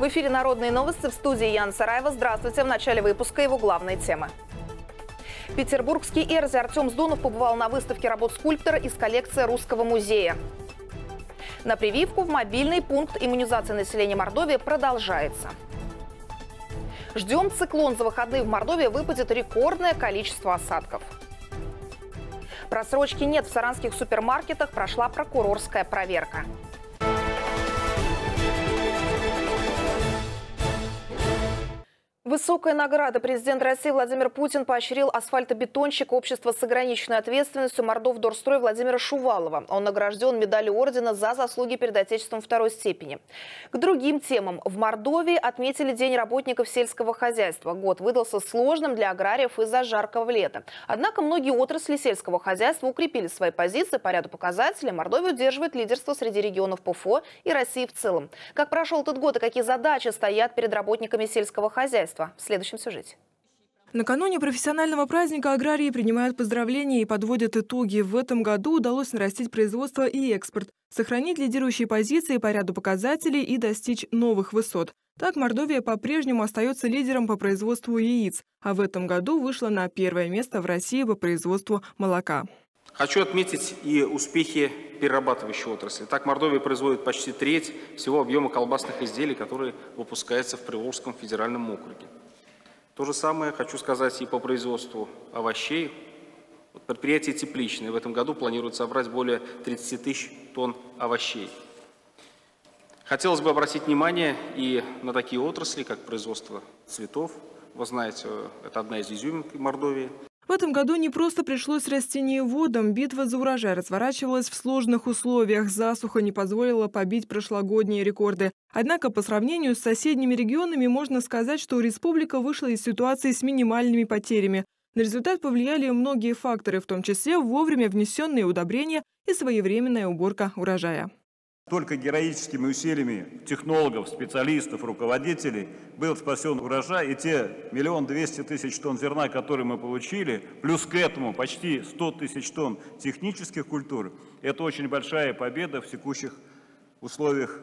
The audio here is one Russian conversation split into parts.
В эфире «Народные новости», в студии Яна Сараева. Здравствуйте. В начале выпуска его главные темы. Петербургский Эрзи Артем Сдунов побывал на выставке работ скульптора из коллекции Русского музея. На прививку в мобильный пункт иммунизации населения Мордовии продолжается. Ждем циклон. За выходные в Мордовии выпадет рекордное количество осадков. Просрочки нет. В саранских супермаркетах прошла прокурорская проверка. Высокая награда. Президент России Владимир Путин поощрил асфальтобетонщика общества с ограниченной ответственностью Мордовдорстрой Владимира Шувалова. Он награжден медалью ордена за заслуги перед Отечеством второй степени. К другим темам. В Мордовии отметили День работников сельского хозяйства. Год выдался сложным для аграриев из-за жаркого лета. Однако многие отрасли сельского хозяйства укрепили свои позиции по ряду показателей. Мордовия удерживает лидерство среди регионов ПФО и России в целом. Как прошел этот год и какие задачи стоят перед работниками сельского хозяйства? В следующем сюжете. Накануне профессионального праздника аграрии принимают поздравления и подводят итоги. В этом году удалось нарастить производство и экспорт, сохранить лидирующие позиции по ряду показателей и достичь новых высот. Так Мордовия по-прежнему остается лидером по производству яиц, а в этом году вышла на первое место в России по производству молока. Хочу отметить и успехи перерабатывающей отрасли. Так, Мордовия производит почти треть всего объема колбасных изделий, которые выпускаются в Приволжском федеральном округе. То же самое хочу сказать и по производству овощей. Предприятие тепличное в этом году планирует собрать более 30 тысяч тонн овощей. Хотелось бы обратить внимание и на такие отрасли, как производство цветов. Вы знаете, это одна из изюминок Мордовии. В этом году не просто пришлось растениеводам. Битва за урожай разворачивалась в сложных условиях. Засуха не позволила побить прошлогодние рекорды. Однако по сравнению с соседними регионами можно сказать, что республика вышла из ситуации с минимальными потерями. На результат повлияли многие факторы, в том числе вовремя внесенные удобрения и своевременная уборка урожая. Только героическими усилиями технологов, специалистов, руководителей был спасен урожай. И те 1 200 000 тонн зерна, которые мы получили, плюс к этому почти 100 тысяч тонн технических культур, это очень большая победа в текущих условиях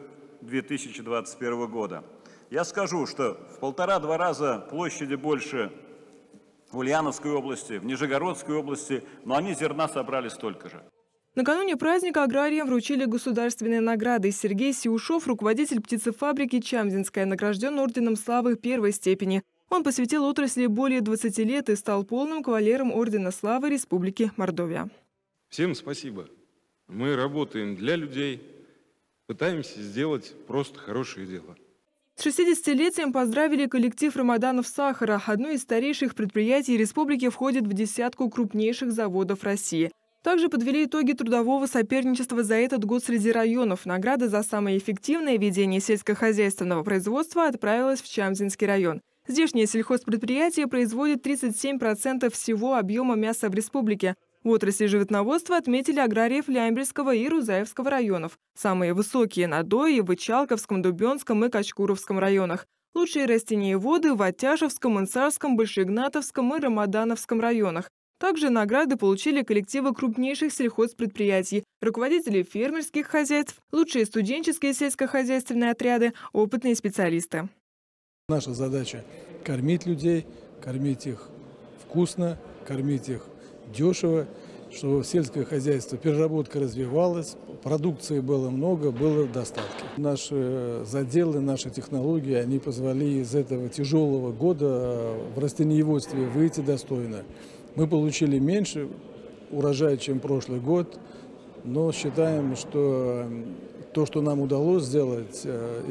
2021 года. Я скажу, что в 1,5–2 раза площади больше в Ульяновской области, в Нижегородской области, но они зерна собрали столько же. Накануне праздника аграриям вручили государственные награды. Сергей Сиушов, руководитель птицефабрики «Чамзинская», награжден орденом славы первой степени. Он посвятил отрасли более 20 лет и стал полным кавалером ордена славы Республики Мордовия. Всем спасибо. Мы работаем для людей, пытаемся сделать просто хорошее дело. С 60-летием поздравили коллектив Рамаданов сахара. Одно из старейших предприятий республики входит в десятку крупнейших заводов России. Также подвели итоги трудового соперничества за этот год среди районов. Награда за самое эффективное ведение сельскохозяйственного производства отправилась в Чамзинский район. Здешнее сельхозпредприятие производит 37% всего объема мяса в республике. В отрасли животноводства отметили аграриев Лямбельского и Рузаевского районов. Самые высокие на Дое, в Ичалковском, Дубенском и Качкуровском районах. Лучшие растениеводы в Атяшевском, Инцарском, Большеигнатовском и Рамадановском районах. Также награды получили коллективы крупнейших сельхозпредприятий, руководители фермерских хозяйств, лучшие студенческие сельскохозяйственные отряды, опытные специалисты. Наша задача – кормить людей, кормить их вкусно, кормить их дешево, чтобы сельское хозяйство, переработка развивалась, продукции было много, было в достатке. Наши заделы, наши технологии, они позволили из этого тяжелого года в растениеводстве выйти достойно. Мы получили меньше урожая, чем прошлый год, но считаем, что то, что нам удалось сделать,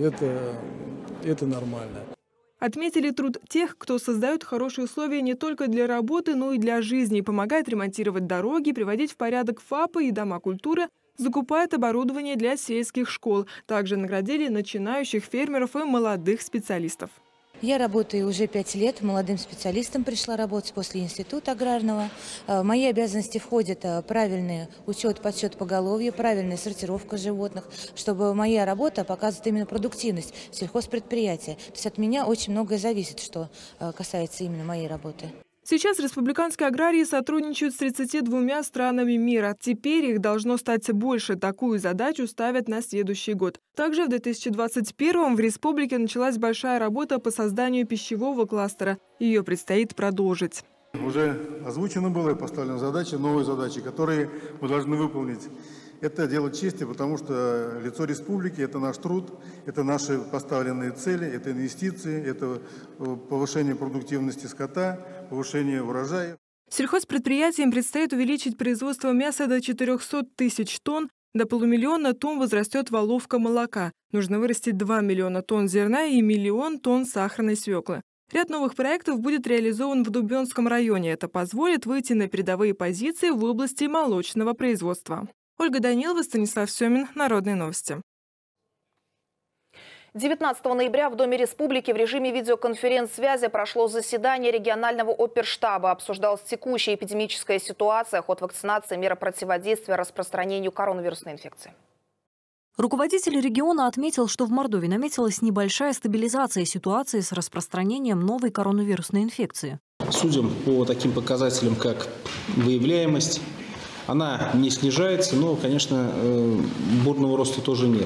это нормально. Отметили труд тех, кто создает хорошие условия не только для работы, но и для жизни, помогает ремонтировать дороги, приводить в порядок ФАПы и дома культуры, закупает оборудование для сельских школ. Также наградили начинающих фермеров и молодых специалистов. Я работаю уже 5 лет, молодым специалистом пришла работать после института аграрного. В мои обязанности входит правильный учет, подсчет поголовья, правильная сортировка животных, чтобы моя работа показывает именно продуктивность сельхозпредприятия. То есть от меня очень многое зависит, что касается именно моей работы. Сейчас республиканские аграрии сотрудничают с 32 странами мира. Теперь их должно стать больше. Такую задачу ставят на следующий год. Также в 2021 в республике началась большая работа по созданию пищевого кластера. Ее предстоит продолжить. Уже озвучено было и поставлены задачи, новые задачи, которые мы должны выполнить. Это дело чести, потому что лицо республики – это наш труд, это наши поставленные цели, это инвестиции, это повышение продуктивности скота, повышение урожая. Сельхозпредприятиям предстоит увеличить производство мяса до 400 тысяч тонн, до 500 000 тонн возрастет воловка молока. Нужно вырастить 2 миллиона тонн зерна и 1 миллион тонн сахарной свеклы. Ряд новых проектов будет реализован в Дубенском районе. Это позволит выйти на передовые позиции в области молочного производства. Ольга Данилова, Станислав Семин. Народные новости. 19 ноября в Доме Республики в режиме видеоконференц-связи прошло заседание регионального оперштаба. Обсуждалась текущая эпидемическая ситуация, ход вакцинации, меры противодействия распространению коронавирусной инфекции. Руководитель региона отметил, что в Мордовии наметилась небольшая стабилизация ситуации с распространением новой коронавирусной инфекции. Судим по таким показателям, как выявляемость, она не снижается, но, конечно, бурного роста тоже нет.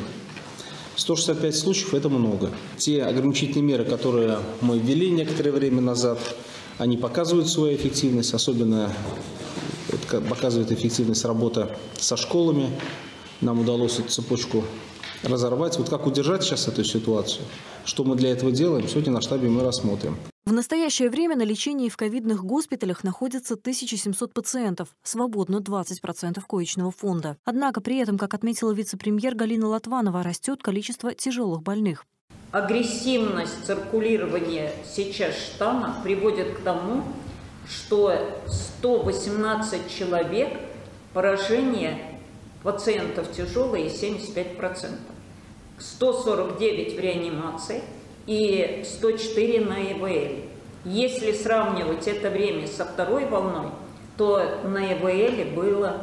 165 случаев – это много. Те ограничительные меры, которые мы ввели некоторое время назад, они показывают свою эффективность, особенно показывает эффективность работы со школами. Нам удалось эту цепочку разорвать. Вот как удержать сейчас эту ситуацию? Что мы для этого делаем? Сегодня на штабе мы рассмотрим. В настоящее время на лечении в ковидных госпиталях находится 1700 пациентов, свободно 20% коечного фонда. Однако при этом, как отметила вице-премьер Галина Латванова, растет количество тяжелых больных. Агрессивность циркулирования сейчас штамма приводит к тому, что 118 человек поражение пациентов тяжелые 75%, 149 в реанимации и 104 на ИВЛ. Если сравнивать это время со второй волной, то на ИВЛ было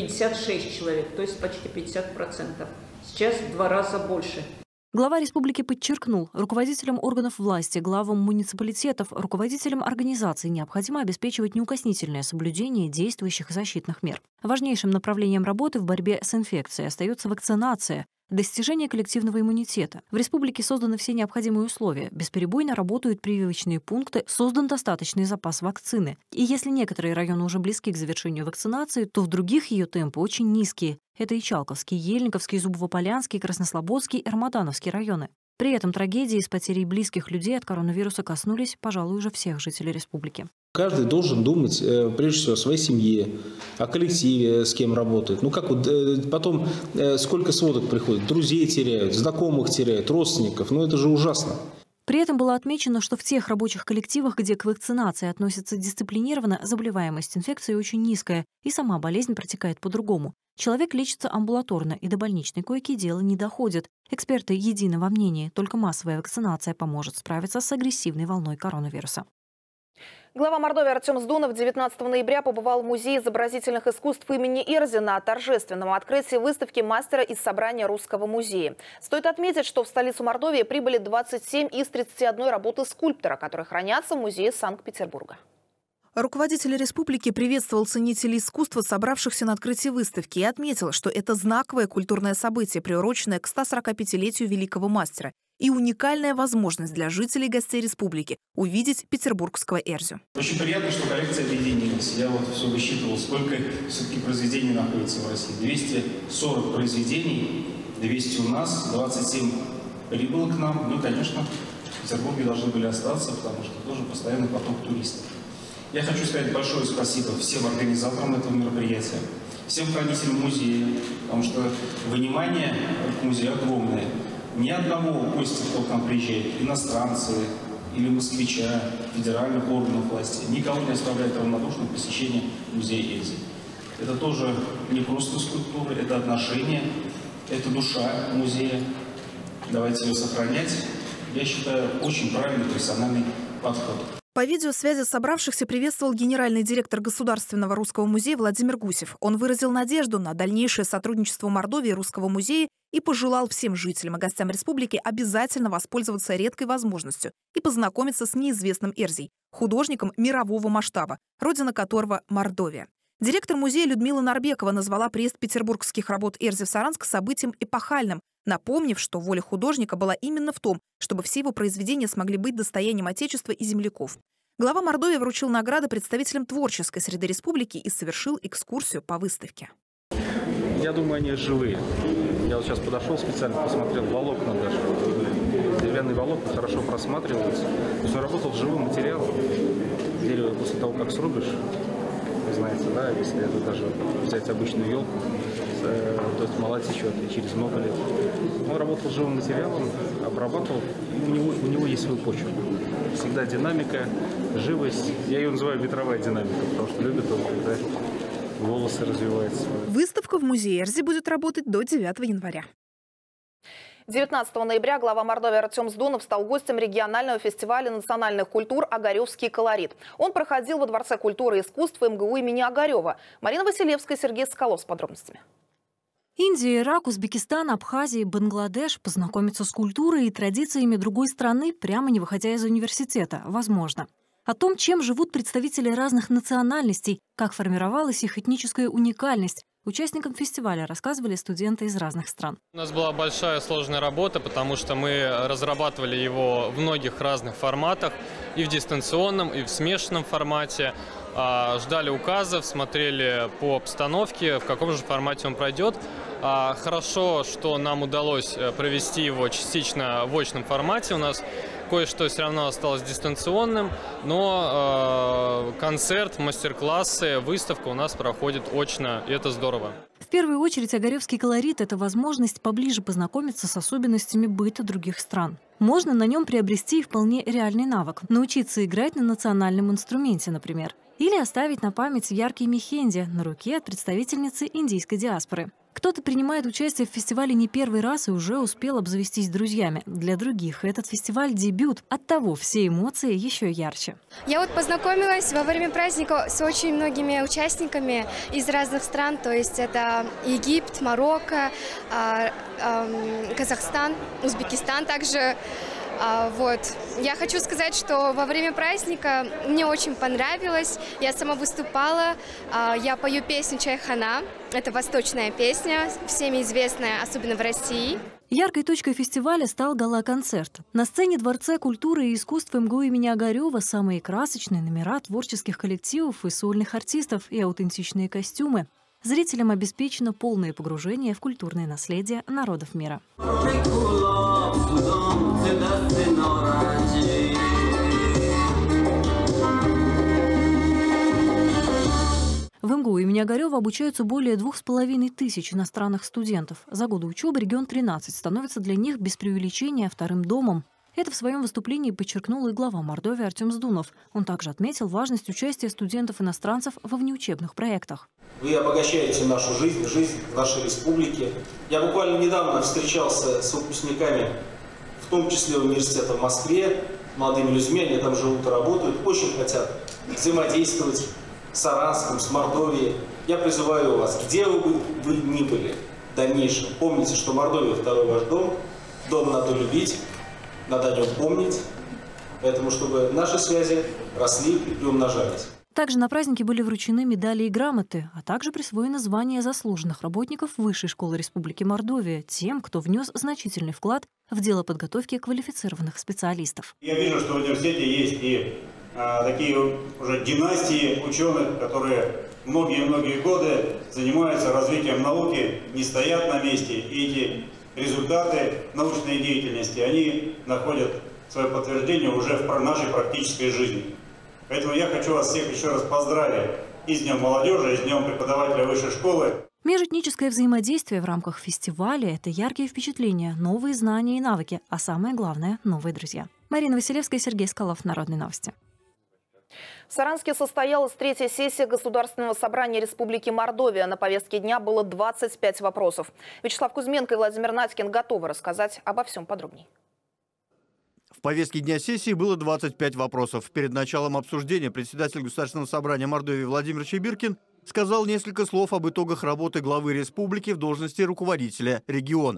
56 человек, то есть почти 50%. Сейчас в 2 раза больше. Глава республики подчеркнул, руководителям органов власти, главам муниципалитетов, руководителям организаций необходимо обеспечивать неукоснительное соблюдение действующих защитных мер. Важнейшим направлением работы в борьбе с инфекцией остается вакцинация, достижение коллективного иммунитета. В республике созданы все необходимые условия. Бесперебойно работают прививочные пункты, создан достаточный запас вакцины. И если некоторые районы уже близки к завершению вакцинации, то в других ее темпы очень низкие. Это и Чалковский, Ельниковский, Зубово-Полянский, Краснослободский и Армадановский районы. При этом трагедии с потерей близких людей от коронавируса коснулись, пожалуй, уже всех жителей республики. Каждый должен думать, прежде всего, о своей семье, о коллективе, с кем работает. Ну как вот потом сколько сводок приходит, друзей теряют, знакомых теряют, родственников. Ну это же ужасно. При этом было отмечено, что в тех рабочих коллективах, где к вакцинации относятся дисциплинированно, заболеваемость инфекции очень низкая, и сама болезнь протекает по-другому. Человек лечится амбулаторно, и до больничной койки дело не доходит. Эксперты едины во мнении, только массовая вакцинация поможет справиться с агрессивной волной коронавируса. Глава Мордовии Артем Сдунов 19 ноября побывал в Музее изобразительных искусств имени Эрзи на торжественном открытии выставки мастера из собрания Русского музея. Стоит отметить, что в столицу Мордовии прибыли 27 из 31 работы скульптора, которые хранятся в Музее Санкт-Петербурга. Руководитель республики приветствовал ценителей искусства, собравшихся на открытии выставки, и отметил, что это знаковое культурное событие, приуроченное к 145-летию великого мастера, и уникальная возможность для жителей и гостей республики увидеть петербургского Эрзю. Очень приятно, что коллекция объединилась. Я вот все высчитывал, сколько все-таки произведений находится в России. 240 произведений, 200 у нас, 27 прибыло к нам. Ну, конечно, в Петербурге должны были остаться, потому что тоже постоянный поток туристов. Я хочу сказать большое спасибо всем организаторам этого мероприятия, всем хранителям музея, потому что внимание к музею огромное. Ни одного гостя, кто к нам приезжает, иностранцы или москвича, федеральных органов власти, никого не оставляет равнодушным посещение музея Эльзы. Это тоже не просто скульптура, это отношение, это душа музея. Давайте ее сохранять. Я считаю, очень правильный персональный подход. По видеосвязи собравшихся приветствовал генеральный директор Государственного русского музея Владимир Гусев. Он выразил надежду на дальнейшее сотрудничество Мордовии и Русского музея и пожелал всем жителям и гостям республики обязательно воспользоваться редкой возможностью и познакомиться с неизвестным Эрзей, художником мирового масштаба, родина которого Мордовия. Директор музея Людмила Нарбекова назвала приезд петербургских работ Эрзи в Саранск событием эпохальным, напомнив, что воля художника была именно в том, чтобы все его произведения смогли быть достоянием Отечества и земляков. Глава Мордовии вручил награды представителям творческой среды республики и совершил экскурсию по выставке. Я думаю, они живые. Я вот сейчас подошел специально, посмотрел волокна даже. Деревянные волокна хорошо просматриваются. То есть он работал с живым материалом. Дерево после того, как срубишь, вы знаете, да, если это даже взять обычную елку, то есть смола течет и через много лет. Он работал с живым материалом, обрабатывал, у него есть свой почерк. Всегда динамика, живость. Я ее называю ветровая динамика, потому что любит он, когда волосы развиваются. Выставка в музее Эрзи будет работать до 9 января. 19 ноября глава Мордовии Артем Сдунов стал гостем регионального фестиваля национальных культур «Огаревский колорит». Он проходил во Дворце культуры и искусств МГУ имени Огарева. Марина Василевская, Сергей Соколов с подробностями. Индия, Ирак, Узбекистан, Абхазия, Бангладеш. Познакомиться с культурой и традициями другой страны, прямо не выходя из университета, возможно. О том, чем живут представители разных национальностей, как формировалась их этническая уникальность, участникам фестиваля рассказывали студенты из разных стран. У нас была большая сложная работа, потому что мы разрабатывали его в многих разных форматах, и в дистанционном, и в смешанном формате. Ждали указов, смотрели по обстановке, в каком же формате он пройдет. Хорошо, что нам удалось провести его частично в очном формате. У нас кое-что все равно осталось дистанционным, но концерт, мастер-классы, выставка у нас проходит очно, и это здорово. В первую очередь Огаревский колорит – это возможность поближе познакомиться с особенностями быта других стран. Можно на нем приобрести вполне реальный навык – научиться играть на национальном инструменте, например. Или оставить на память яркий мехенди на руке от представительницы индийской диаспоры. Кто-то принимает участие в фестивале не первый раз и уже успел обзавестись друзьями. Для других этот фестиваль – дебют. Оттого все эмоции еще ярче. Я вот познакомилась во время праздника с очень многими участниками из разных стран. То есть это Египет, Марокко, Казахстан, Узбекистан также. Вот. Я хочу сказать, что во время праздника мне очень понравилось. Я сама выступала, я пою песню «Чайхана». Это восточная песня, всеми известная, особенно в России. Яркой точкой фестиваля стал гала-концерт. На сцене Дворца культуры и искусств МГУ имени Огарева самые красочные номера творческих коллективов и сольных артистов и аутентичные костюмы. Зрителям обеспечено полное погружение в культурное наследие народов мира. В МГУ имени Огарева обучаются более 2500 иностранных студентов. За годы учебы регион 13 становится для них без преувеличения вторым домом. Это в своем выступлении подчеркнул и глава Мордовии Артем Сдунов. Он также отметил важность участия студентов-иностранцев во внеучебных проектах. Вы обогащаете нашу жизнь, жизнь нашей республики. Я буквально недавно встречался с выпускниками, в том числе университета в Москве, молодыми людьми, они там живут и работают, очень хотят взаимодействовать с Саранском, с Мордовией. Я призываю вас, где бы вы ни были в дальнейшем, помните, что Мордовия – второй ваш дом, дом надо любить, надо о нем помнить, поэтому чтобы наши связи росли и умножались. Также на празднике были вручены медали и грамоты, а также присвоено звание заслуженных работников Высшей школы Республики Мордовия тем, кто внес значительный вклад в дело подготовки квалифицированных специалистов. Я вижу, что в университете есть и такие уже династии ученых, которые многие-многие годы занимаются развитием науки, не стоят на месте, и эти результаты научной деятельности, они находят свое подтверждение уже в нашей практической жизни. Поэтому я хочу вас всех еще раз поздравить и с Днем молодежи, и с Днем преподавателя высшей школы. Межэтническое взаимодействие в рамках фестиваля – это яркие впечатления, новые знания и навыки, а самое главное – новые друзья. Марина Василевская, Сергей Соколов, Народные новости. В Саранске состоялась третья сессия Государственного собрания Республики Мордовия. На повестке дня было 25 вопросов. Вячеслав Кузьменко и Владимир Надькин готовы рассказать обо всем подробнее. В повестке дня сессии было 25 вопросов. Перед началом обсуждения председатель Государственного собрания Мордовии Владимир Чебиркин сказал несколько слов об итогах работы главы республики в должности руководителя региона.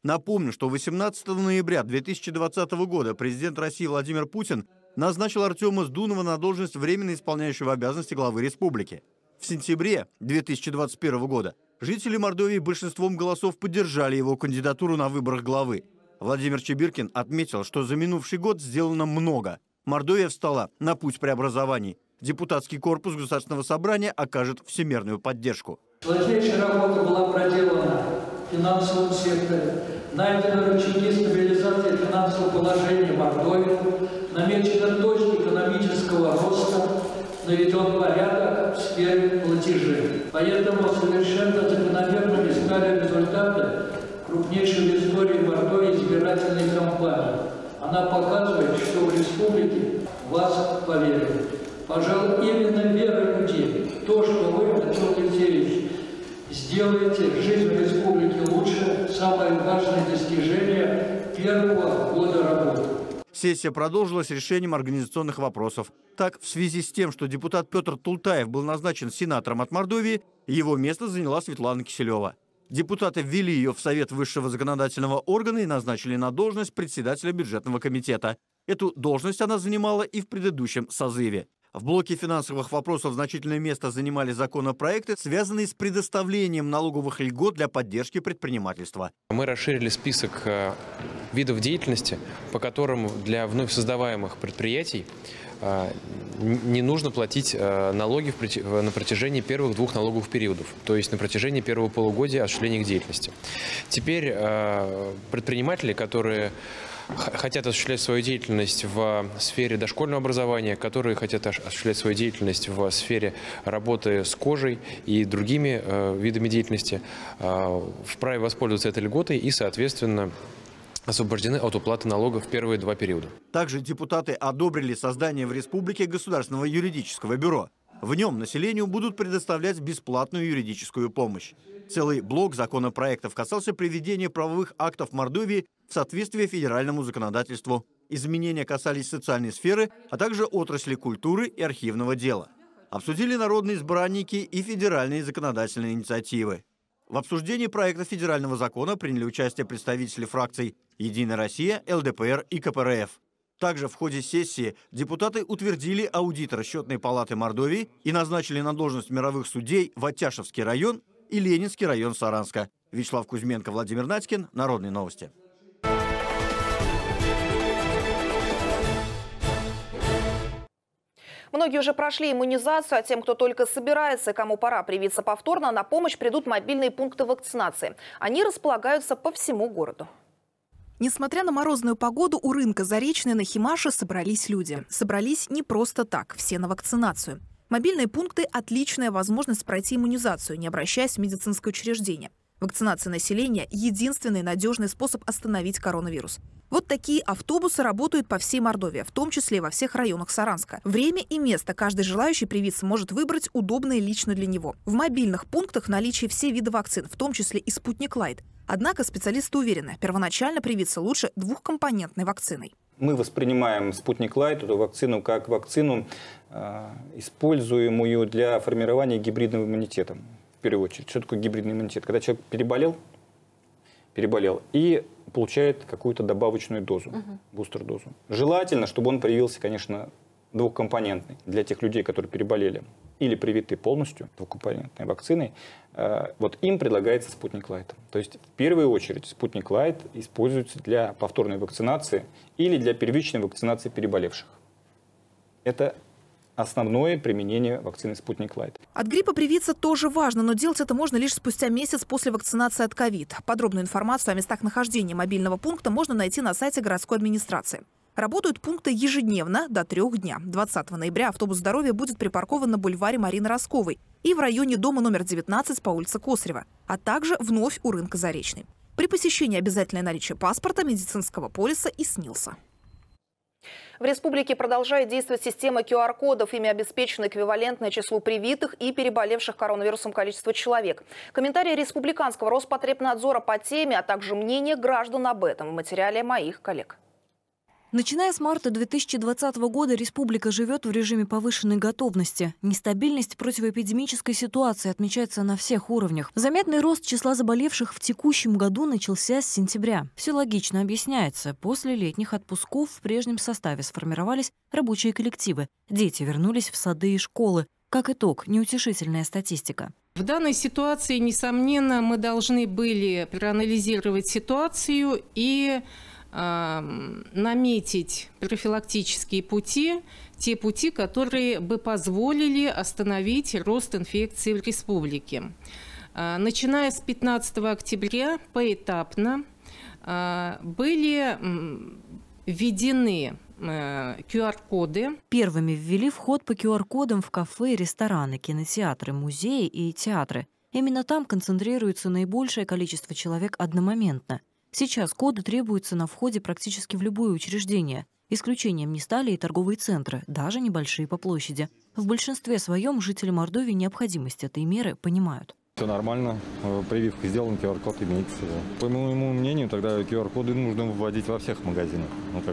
Напомню, что 18 ноября 2020 года президент России Владимир Путин назначил Артема Сдунова на должность временно исполняющего обязанности главы республики. В сентябре 2021 года жители Мордовии большинством голосов поддержали его кандидатуру на выборах главы. Владимир Чебиркин отметил, что за минувший год сделано много. Мордовия встала на путь преобразований. Депутатский корпус Государственного собрания окажет всемирную поддержку. Сложнейшая работа была проделана в финансовом секторе. Найдены рычаги стабилизации финансового положения Мордовии, намечена точка экономического роста, наведен порядок в сфере платежей. Поэтому совершенно закономерными стали результаты крупнейшей в истории Мордовии избирательной кампании. Она показывает, что в республике в вас поверили. Пожалуй, именно вера людей, то, что вы, Артем Алексеевич, сделаете жизнь в республике лучше, самое важное достижение первого года работы. Сессия продолжилась решением организационных вопросов. Так, в связи с тем, что депутат Петр Тултаев был назначен сенатором от Мордовии, его место заняла Светлана Киселева. Депутаты ввели ее в Совет высшего законодательного органа и назначили на должность председателя бюджетного комитета. Эту должность она занимала и в предыдущем созыве. В блоке финансовых вопросов значительное место занимали законопроекты, связанные с предоставлением налоговых льгот для поддержки предпринимательства. Мы расширили список видов деятельности, по которым для вновь создаваемых предприятий не нужно платить налоги на протяжении первых 2 налоговых периодов, то есть на протяжении первого полугодия осуществления их деятельности. Теперь предприниматели, которые хотят осуществлять свою деятельность в сфере дошкольного образования, которые хотят осуществлять свою деятельность в сфере работы с кожей и другими видами деятельности, вправе воспользоваться этой льготой и, соответственно, освобождены от уплаты налогов в первые 2 периода. Также депутаты одобрили создание в республике государственного юридического бюро. В нем населению будут предоставлять бесплатную юридическую помощь. Целый блок законопроектов касался приведения правовых актов Мордовии в соответствии федеральному законодательству. Изменения касались социальной сферы, а также отрасли культуры и архивного дела. Обсудили народные избранники и федеральные законодательные инициативы. В обсуждении проекта федерального закона приняли участие представители фракций «Единая Россия», ЛДПР и КПРФ. Также в ходе сессии депутаты утвердили аудитора Счетной палаты Мордовии и назначили на должность мировых судей Ватяшевский район и Ленинский район Саранска. Вячеслав Кузьменко, Владимир Надькин. Народные новости. Многие уже прошли иммунизацию, а тем, кто только собирается и кому пора привиться повторно, на помощь придут мобильные пункты вакцинации. Они располагаются по всему городу. Несмотря на морозную погоду, у рынка Заречной на Химаше собрались люди. Собрались не просто так, все на вакцинацию. Мобильные пункты – отличная возможность пройти иммунизацию, не обращаясь в медицинское учреждение. Вакцинация населения – единственный надежный способ остановить коронавирус. Вот такие автобусы работают по всей Мордовии, в том числе и во всех районах Саранска. Время и место каждый желающий привиться может выбрать удобное лично для него. В мобильных пунктах в наличии все виды вакцин, в том числе и «Спутник Лайт». Однако специалисты уверены, первоначально привиться лучше двухкомпонентной вакциной. Мы воспринимаем «Спутник Лайт», эту вакцину, как вакцину, используемую для формирования гибридного иммунитета. В первую очередь, что такое гибридный иммунитет? Когда человек переболел и получает какую-то добавочную дозу, бустер-дозу. Желательно, чтобы он появился, конечно, двухкомпонентный. Для тех людей, которые переболели или привиты полностью двухкомпонентной вакциной, вот им предлагается «Спутник Лайт». То есть в первую очередь «Спутник Лайт» используется для повторной вакцинации или для первичной вакцинации переболевших. Это основное применение вакцины «Спутник Лайт». От гриппа привиться тоже важно, но делать это можно лишь спустя месяц после вакцинации от ковид. Подробную информацию о местах нахождения мобильного пункта можно найти на сайте городской администрации. Работают пункты ежедневно до 3 дня. 20 ноября автобус здоровья будет припаркован на бульваре Марины Росковой и в районе дома номер 19 по улице Косарева, а также вновь у рынка Заречной. При посещении обязательное наличие паспорта, медицинского полиса и СНИЛСа. В республике продолжает действовать система QR-кодов. Ими обеспечено эквивалентное числу привитых и переболевших коронавирусом количество человек. Комментарии Республиканского Роспотребнадзора по теме, а также мнение граждан об этом в материале моих коллег. Начиная с марта 2020 года республика живет в режиме повышенной готовности. Нестабильность противоэпидемической ситуации отмечается на всех уровнях. Заметный рост числа заболевших в текущем году начался с сентября. Все логично объясняется. После летних отпусков в прежнем составе сформировались рабочие коллективы. Дети вернулись в сады и школы. Как итог, неутешительная статистика. В данной ситуации, несомненно, мы должны были проанализировать ситуацию и наметить профилактические пути, те пути, которые бы позволили остановить рост инфекции в республике. Начиная с 15 октября поэтапно были введены QR-коды. Первыми ввели вход по QR-кодам в кафе, рестораны, кинотеатры, музеи и театры. Именно там концентрируется наибольшее количество человек одномоментно. Сейчас коды требуются на входе практически в любое учреждение. Исключением не стали и торговые центры, даже небольшие по площади. В большинстве своем жители Мордовии необходимость этой меры понимают. Все нормально, прививка сделана, QR-код имеется. По моему мнению, тогда QR-коды нужно вводить во всех магазинах,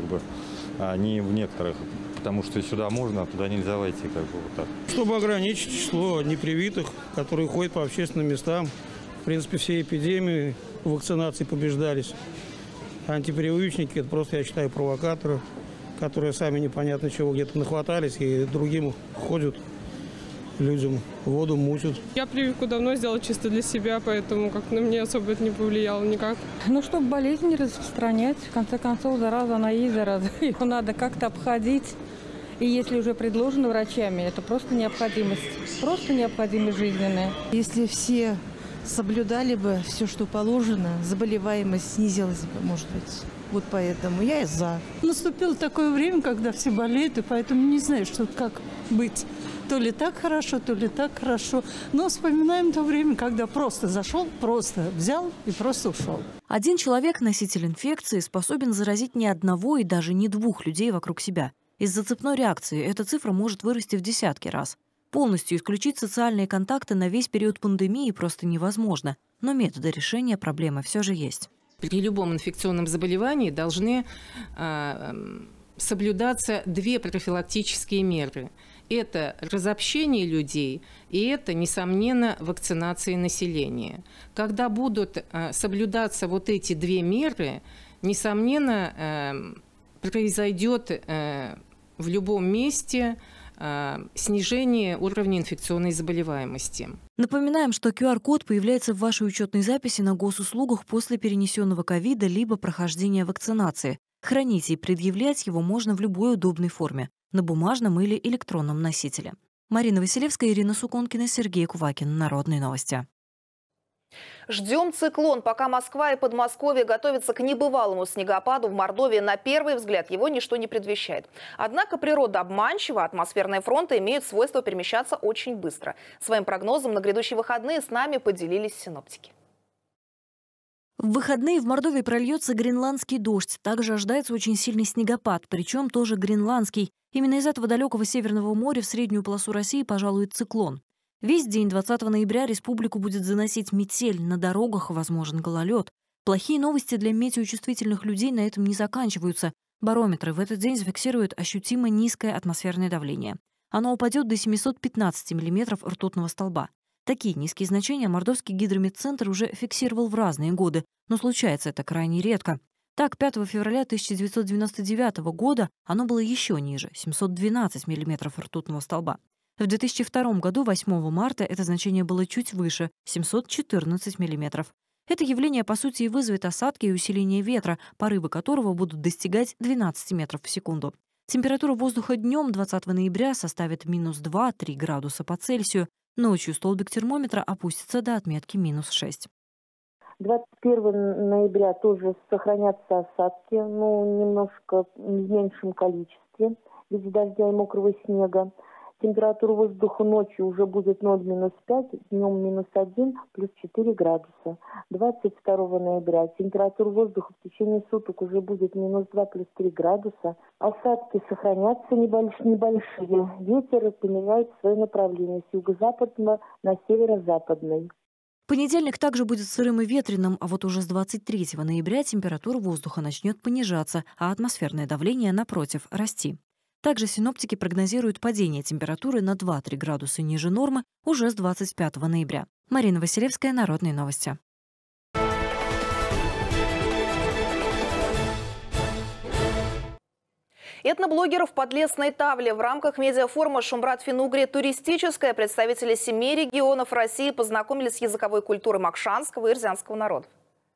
а не в некоторых, потому что сюда можно, а туда нельзя войти, вот так. Чтобы ограничить число непривитых, которые ходят по общественным местам. В принципе, все эпидемии вакцинации побеждались. Антипрививочники – это просто, я считаю, провокаторы, которые сами непонятно чего где-то нахватались и другим ходят, людям воду мутят. Я прививку давно сделала чисто для себя, поэтому как на меня особо это не повлияло никак. Чтобы болезнь не распространять, в конце концов, зараза она есть зараза. Ее надо как-то обходить. И если уже предложено врачами, это просто необходимость жизненная. Если все соблюдали бы все, что положено, заболеваемость снизилась бы, может быть. Вот поэтому я и за. Наступило такое время, когда все болеют, и поэтому не знаю, как быть. То ли так хорошо, то ли так хорошо. Но вспоминаем то время, когда просто зашел, просто взял и просто ушел. Один человек, носитель инфекции, способен заразить не одного и даже не двух людей вокруг себя. Из-за цепной реакции эта цифра может вырасти в десятки раз. Полностью исключить социальные контакты на весь период пандемии просто невозможно, но методы решения проблемы все же есть. При любом инфекционном заболевании должны соблюдаться две профилактические меры. Это разобщение людей и это, несомненно, вакцинация населения. Когда будут соблюдаться вот эти две меры, несомненно, произойдет в любом месте снижение уровня инфекционной заболеваемости. Напоминаем, что QR-код появляется в вашей учетной записи на госуслугах после перенесенного ковида либо прохождения вакцинации. Хранить и предъявлять его можно в любой удобной форме – на бумажном или электронном носителе. Марина Василевская, Ирина Суконкина, Сергей Кувакин. Народные новости. Ждем циклон. Пока Москва и Подмосковье готовятся к небывалому снегопаду, в Мордовии на первый взгляд его ничто не предвещает. Однако природа обманчива, атмосферные фронты имеют свойство перемещаться очень быстро. Своим прогнозом на грядущие выходные с нами поделились синоптики. В выходные в Мордовии прольется гренландский дождь. Также ожидается очень сильный снегопад, причем тоже гренландский. Именно из этого далекого Северного моря в среднюю полосу России пожалует циклон. Весь день 20 ноября республику будет заносить метель, на дорогах возможен гололед. Плохие новости для метеочувствительных людей на этом не заканчиваются. Барометры в этот день зафиксируют ощутимо низкое атмосферное давление. Оно упадет до 715 мм ртутного столба. Такие низкие значения Мордовский гидрометцентр уже фиксировал в разные годы, но случается это крайне редко. Так, 5 февраля 1999 года оно было еще ниже – 712 мм ртутного столба. В 2002 году, 8 марта, это значение было чуть выше – 714 мм. Это явление, по сути, и вызовет осадки и усиление ветра, порывы которого будут достигать 12 метров в секунду. Температура воздуха днем 20 ноября составит минус 2-3 градуса по Цельсию. Ночью столбик термометра опустится до отметки минус 6. 21 ноября тоже сохранятся осадки, но немножко в меньшем количестве в виде дождя и мокрого снега. Температура воздуха ночью уже будет 0-5, днем -1, плюс 4 градуса. 22 ноября температура воздуха в течение суток уже будет -2, плюс 3 градуса. Осадки сохранятся небольшие. Ветер поменяет свое направление с юго-западного на северо-западный. Понедельник также будет сырым и ветреным, а вот уже с 23 ноября температура воздуха начнет понижаться, а атмосферное давление, напротив, расти. Также синоптики прогнозируют падение температуры на 2-3 градуса ниже нормы уже с 25 ноября. Марина Василевская, Народные новости. Этноблогеров в Подлесной Тавле в рамках медиафорума «Шумбрат Финугри. Туристическая» представители 7 регионов России познакомились с языковой культурой макшанского и ирзянского народов.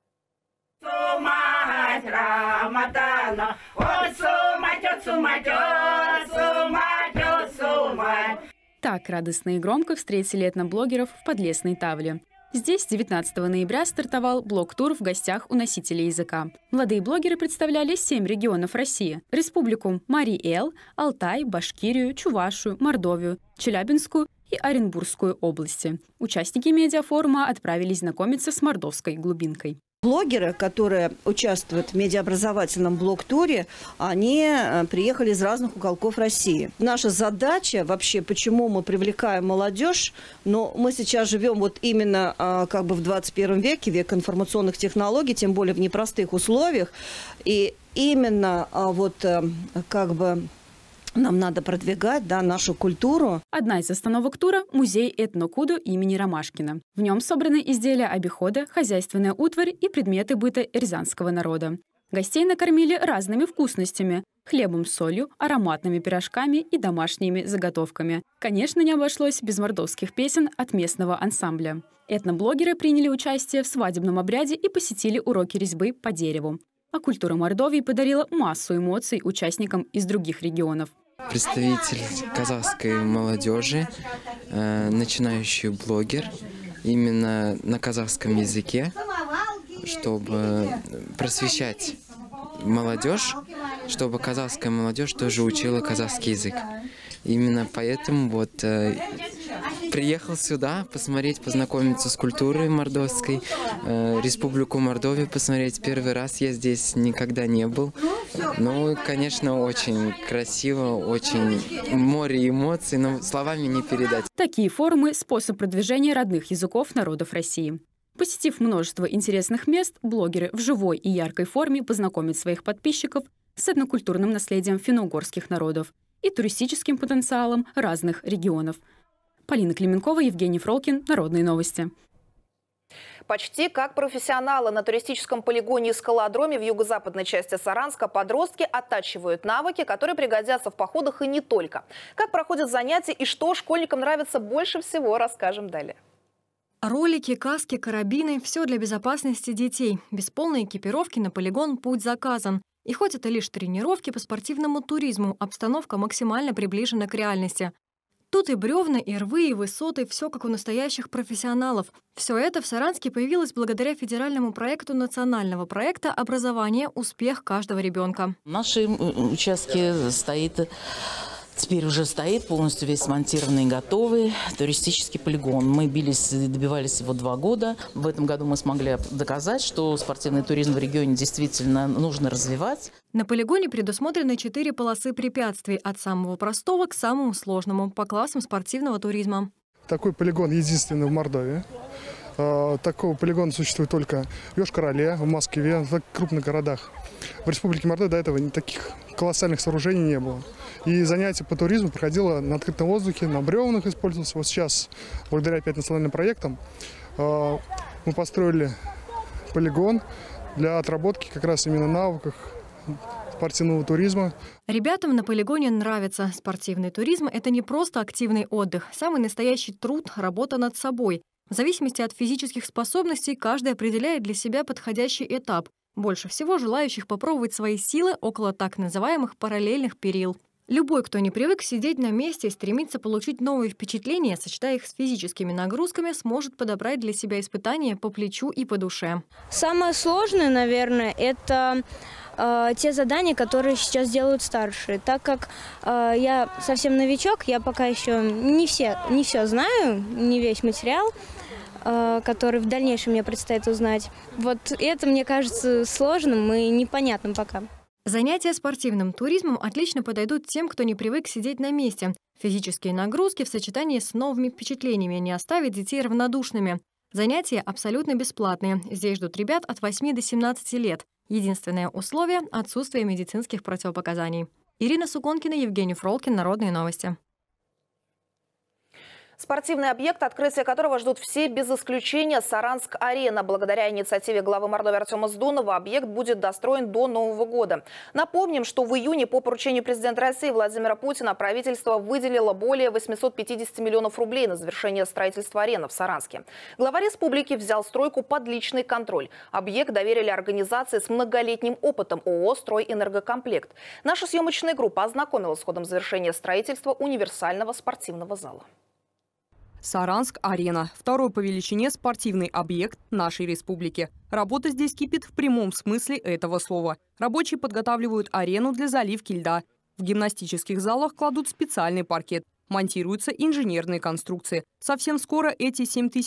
Так радостно и громко встретили этноблогеров в Подлесной Тавле. Здесь 19 ноября стартовал блог-тур в гостях у носителей языка. Молодые блогеры представляли 7 регионов России. Республику Марий-Эл, Алтай, Башкирию, Чувашию, Мордовию, Челябинскую и Оренбургскую области. Участники медиафорума отправились знакомиться с мордовской глубинкой. Блогеры, которые участвуют в медиаобразовательном блог-туре, они приехали из разных уголков России. Наша задача вообще, почему мы привлекаем молодежь, но мы сейчас живем вот именно как бы в 21 веке, век информационных технологий, тем более в непростых условиях. И именно вот как бы нам надо продвигать, да, нашу культуру. Одна из остановок тура – музей этнокуду имени Ромашкина. В нем собраны изделия обихода, хозяйственная утварь и предметы быта эрзянского народа. Гостей накормили разными вкусностями – хлебом с солью, ароматными пирожками и домашними заготовками. Конечно, не обошлось без мордовских песен от местного ансамбля. Этноблогеры приняли участие в свадебном обряде и посетили уроки резьбы по дереву. А культура Мордовии подарила массу эмоций участникам из других регионов. Представитель казахской молодежи, начинающий блогер, именно на казахском языке, чтобы просвещать молодежь, чтобы казахская молодежь тоже учила казахский язык. Именно поэтому вот приехал сюда посмотреть, познакомиться с культурой мордовской, Республику Мордовию посмотреть. Первый раз я здесь никогда не был. Ну, конечно, очень красиво, очень море эмоций, но словами не передать. Такие форумы – способ продвижения родных языков народов России. Посетив множество интересных мест, блогеры в живой и яркой форме познакомят своих подписчиков с этнокультурным наследием финно-угорских народов и туристическим потенциалом разных регионов. Полина Клименкова, Евгений Фролкин, Народные новости. Почти как профессионалы на туристическом полигоне «Скалодроме» в юго-западной части Саранска подростки оттачивают навыки, которые пригодятся в походах и не только. Как проходят занятия и что школьникам нравится больше всего, расскажем далее. Ролики, каски, карабины – все для безопасности детей. Без полной экипировки на полигон путь заказан. И хоть это лишь тренировки по спортивному туризму, обстановка максимально приближена к реальности. Тут и бревна, и рвы, и высоты – все как у настоящих профессионалов. Все это в Саранске появилось благодаря федеральному проекту национального проекта «Образование. Успех каждого ребенка». В нашем участке теперь уже стоит полностью весь смонтированный и готовый туристический полигон. Мы бились и добивались его 2 года. В этом году мы смогли доказать, что спортивный туризм в регионе действительно нужно развивать. На полигоне предусмотрены 4 полосы препятствий от самого простого к самому сложному по классам спортивного туризма. Такой полигон единственный в Мордовии. Такого полигона существует только в Йошкар-Оле, в Москве, в крупных городах. В Республике Мордовия до этого таких колоссальных сооружений не было. И занятия по туризму проходило на открытом воздухе, на бревнах использовался. Вот сейчас, благодаря опять национальным проектам, мы построили полигон для отработки как раз именно навыков спортивного туризма. Ребятам на полигоне нравится. Спортивный туризм – это не просто активный отдых. Самый настоящий труд – работа над собой. В зависимости от физических способностей каждый определяет для себя подходящий этап. Больше всего желающих попробовать свои силы около так называемых параллельных перил. Любой, кто не привык сидеть на месте и стремится получить новые впечатления, сочетая их с физическими нагрузками, сможет подобрать для себя испытания по плечу и по душе. Самое сложное, наверное, это те задания, которые сейчас делают старшие. Так как я совсем новичок, я пока еще не все знаю, не весь материал, который в дальнейшем мне предстоит узнать. Вот это, мне кажется, сложным и непонятным пока. Занятия спортивным туризмом отлично подойдут тем, кто не привык сидеть на месте. Физические нагрузки в сочетании с новыми впечатлениями не оставят детей равнодушными. Занятия абсолютно бесплатные. Здесь ждут ребят от 8 до 17 лет. Единственное условие – отсутствие медицинских противопоказаний. Ирина Суконкина, Евгений Фролкин, Народные новости. Спортивный объект, открытие которого ждут все без исключения, Саранск-арена. Благодаря инициативе главы Мордовии Артема Сдунова объект будет достроен до Нового года. Напомним, что в июне по поручению президента России Владимира Путина правительство выделило более 850 миллионов рублей на завершение строительства арены в Саранске. Глава республики взял стройку под личный контроль. Объект доверили организации с многолетним опытом ООО «Стройэнергокомплект». Наша съемочная группа ознакомилась с ходом завершения строительства универсального спортивного зала. Саранск-арена – второй по величине спортивный объект нашей республики. Работа здесь кипит в прямом смысле этого слова. Рабочие подготавливают арену для заливки льда. В гимнастических залах кладут специальный паркет. Монтируются инженерные конструкции. Совсем скоро эти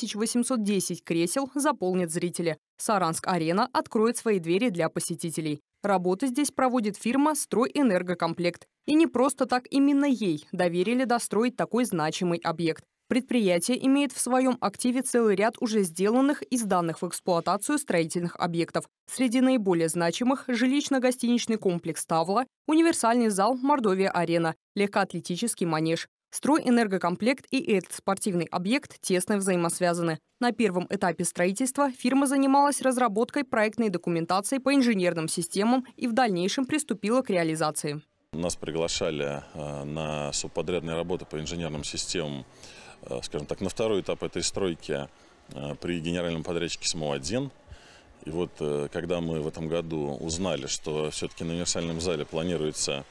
7810 кресел заполнят зрители. Саранск-арена откроет свои двери для посетителей. Работы здесь проводит фирма «Стройэнергокомплект». И не просто так именно ей доверили достроить такой значимый объект. Предприятие имеет в своем активе целый ряд уже сделанных и сданных в эксплуатацию строительных объектов. Среди наиболее значимых – жилищно-гостиничный комплекс «Тавла», универсальный зал «Мордовия-арена», легкоатлетический манеж. «Стройэнергокомплект» и этот спортивный объект тесно взаимосвязаны. На первом этапе строительства фирма занималась разработкой проектной документации по инженерным системам и в дальнейшем приступила к реализации. Нас приглашали на субподрядные работы по инженерным системам, скажем так, на второй этап этой стройки при генеральном подрядчике СМО-1. И вот когда мы в этом году узнали, что все-таки на универсальном зале планируется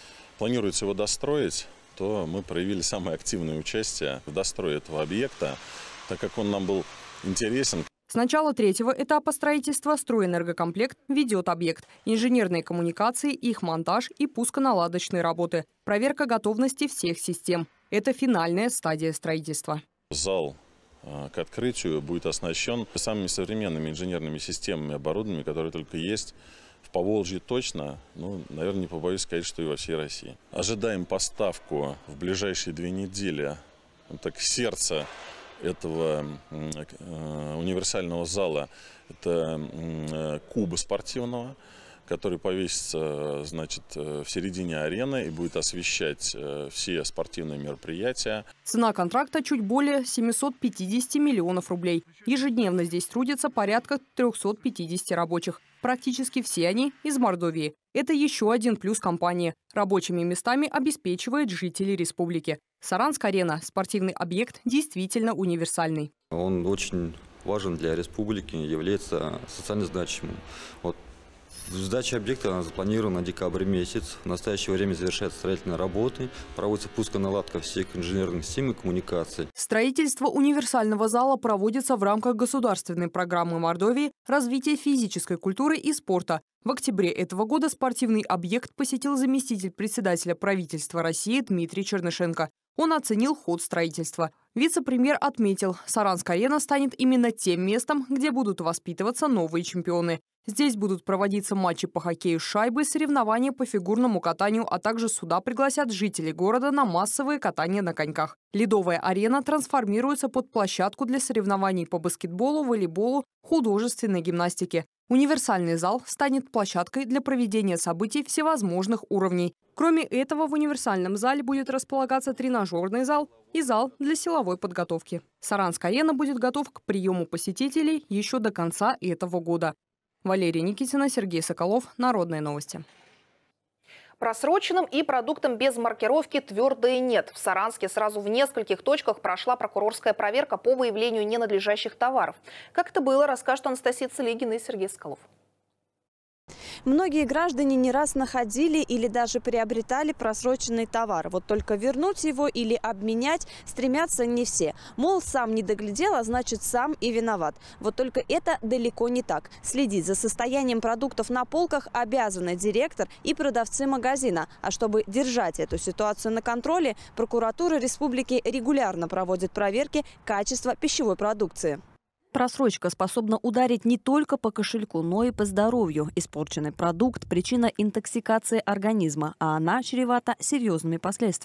его достроить, то мы проявили самое активное участие в дострое этого объекта, так как он нам был интересен. С начала третьего этапа строительства «Стройэнергокомплект» ведет объект. Инженерные коммуникации, их монтаж и пусконаладочные работы. Проверка готовности всех систем. Это финальная стадия строительства. Зал к открытию будет оснащен самыми современными инженерными системами и оборудованием, которые только есть в Поволжье точно, наверное, не побоюсь сказать, что и во всей России. Ожидаем поставку в ближайшие 2 недели. Так, сердце этого универсального зала – это куба спортивного, который повесится, значит, в середине арены и будет освещать все спортивные мероприятия. Цена контракта чуть более 750 миллионов рублей. Ежедневно здесь трудятся порядка 350 рабочих. Практически все они из Мордовии. Это еще один плюс компании. Рабочими местами обеспечивает жителей республики. Саранск-арена – спортивный объект действительно универсальный. Он очень важен для республики, является социально значимым. Сдача объекта запланирована на декабрь месяц. В настоящее время завершаются строительные работы, проводится пусконаладка всех инженерных систем и коммуникаций. Строительство универсального зала проводится в рамках государственной программы Мордовии «Развитие физической культуры и спорта». В октябре этого года спортивный объект посетил заместитель председателя правительства России Дмитрий Чернышенко. Он оценил ход строительства. Вице-премьер отметил, Саранск-арена станет именно тем местом, где будут воспитываться новые чемпионы. Здесь будут проводиться матчи по хоккею с шайбой, соревнования по фигурному катанию, а также сюда пригласят жителей города на массовые катания на коньках. Ледовая арена трансформируется под площадку для соревнований по баскетболу, волейболу, художественной гимнастике. Универсальный зал станет площадкой для проведения событий всевозможных уровней. Кроме этого, в универсальном зале будет располагаться тренажерный зал и зал для силовой подготовки. Саранск-арена будет готов к приему посетителей еще до конца этого года. Валерия Никитина, Сергей Соколов. Народные новости. Просроченным и продуктам без маркировки твердое нет. В Саранске сразу в нескольких точках прошла прокурорская проверка по выявлению ненадлежащих товаров. Как это было, расскажут Анастасия Целигина и Сергей Соколов. Многие граждане не раз находили или даже приобретали просроченный товар. Вот только вернуть его или обменять стремятся не все. Мол, сам не доглядел, а значит сам и виноват. Вот только это далеко не так. Следить за состоянием продуктов на полках обязаны директор и продавцы магазина. А чтобы держать эту ситуацию на контроле, прокуратура республики регулярно проводит проверки качества пищевой продукции. Просрочка способна ударить не только по кошельку, но и по здоровью. Испорченный продукт – причина интоксикации организма, а она чревата серьезными последствиями.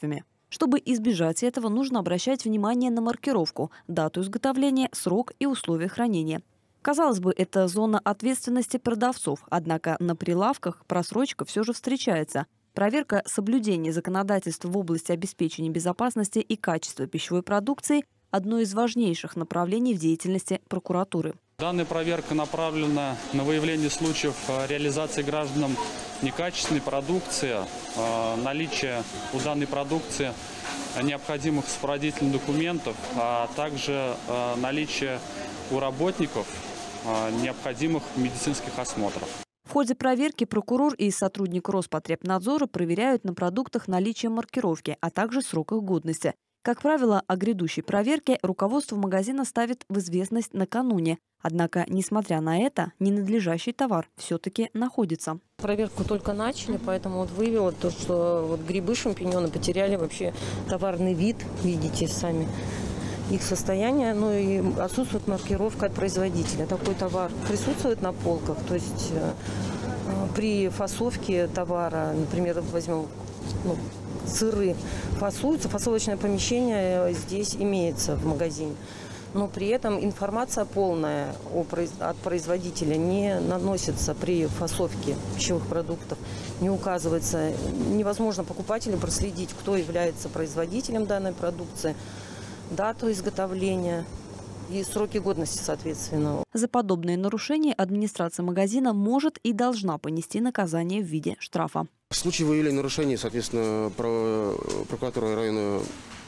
Чтобы избежать этого, нужно обращать внимание на маркировку, дату изготовления, срок и условия хранения. Казалось бы, это зона ответственности продавцов, однако на прилавках просрочка все же встречается. Проверка соблюдения законодательства в области обеспечения безопасности и качества пищевой продукции – одно из важнейших направлений в деятельности прокуратуры. Данная проверка направлена на выявление случаев реализации гражданам некачественной продукции, наличие у данной продукции необходимых сопроводительных документов, а также наличие у работников необходимых медицинских осмотров. В ходе проверки прокурор и сотрудник Роспотребнадзора проверяют на продуктах наличие маркировки, а также срок их годности. Как правило, о грядущей проверке руководство магазина ставит в известность накануне. Однако, несмотря на это, ненадлежащий товар все-таки находится. Проверку только начали, поэтому выявила то, что грибы, шампиньоны потеряли вообще товарный вид, видите сами. Их состояние, и отсутствует маркировка от производителя. Такой товар присутствует на полках, то есть при фасовке товара, например, возьмем сыры, фасуются, фасовочное помещение здесь имеется в магазине. Но при этом информация полная от производителя не наносится при фасовке пищевых продуктов, не указывается. Невозможно покупателю проследить, кто является производителем данной продукции, дату изготовления и сроки годности, соответственно. За подобные нарушения администрация магазина может и должна понести наказание в виде штрафа. В случае выявления нарушений, соответственно, прокуратура района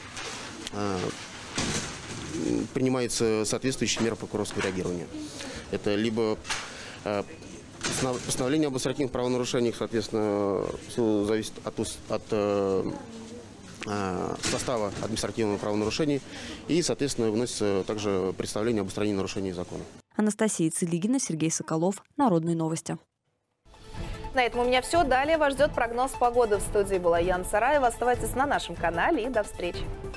принимается соответствующие меры прокурорского реагирования. Это либо постановление об административных правонарушениях, соответственно, все зависит от состава административного правонарушения, и, соответственно, выносится также представление об устранении нарушений закона. Анастасия Целигина, Сергей Соколов. Народные новости. На этом у меня все. Далее вас ждет прогноз погоды. В студии была Яна Сараева. Оставайтесь на нашем канале и до встречи.